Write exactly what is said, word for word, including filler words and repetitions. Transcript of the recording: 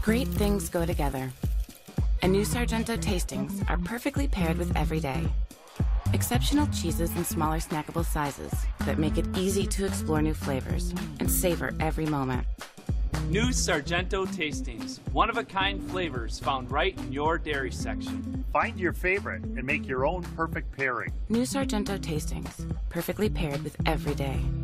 Great things go together. And new Sargento tastings are perfectly paired with every day. Exceptional cheeses in smaller snackable sizes that make it easy to explore new flavors and savor every moment. New Sargento tastings, one-of-a-kind flavors found right in your dairy section. Find your favorite and make your own perfect pairing. New Sargento tastings, perfectly paired with every day.